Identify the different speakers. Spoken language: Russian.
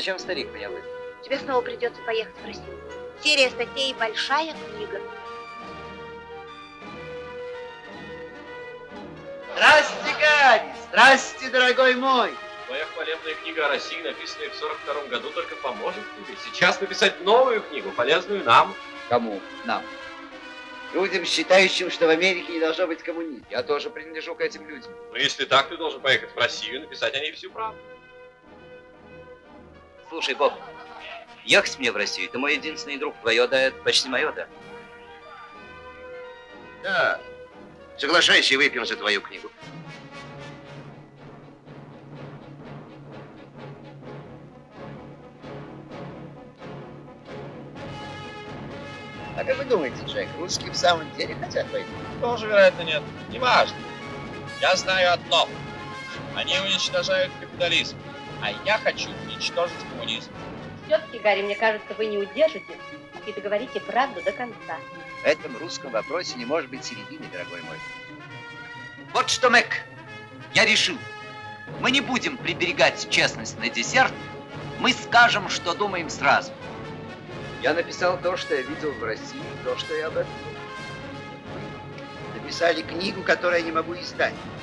Speaker 1: зачем старик меня вызвал?
Speaker 2: Тебе снова придется поехать в Россию. Серия статей, большая книга.
Speaker 3: Здрасте, Гарри! Здрасте, дорогой мой!
Speaker 4: Твоя хвалебная книга о России, написанная в 42 году, только поможет тебе сейчас написать новую книгу, полезную нам.
Speaker 1: Кому? Нам.
Speaker 3: Людям, считающим, что в Америке не должно быть коммунизма.
Speaker 1: Я тоже принадлежу к этим людям.
Speaker 4: Но если так, ты должен поехать в Россию и написать о ней всю правду.
Speaker 1: Слушай, Боб, ехать мне в Россию, ты мой единственный друг. Твое да, это почти мое да.
Speaker 3: Да. Соглашайся и выпьем за твою книгу. А как вы думаете, Джек, русские в самом деле хотят войны?
Speaker 4: Тоже, вероятно, нет. Неважно. Я знаю одно. Они уничтожают капитализм. А я хочу уничтожить коммунизм.
Speaker 5: Все-таки, Гарри, мне кажется, вы не удержите и договорите правду до конца.
Speaker 1: В этом русском вопросе не может быть середины, дорогой мой. Вот что, Мэг, я решил. Мы не будем приберегать честность на десерт. Мы скажем, что думаем сразу. Я написал то, что я видел в России, то, что я об этом думал.
Speaker 3: Написали книгу, которую я не могу издать.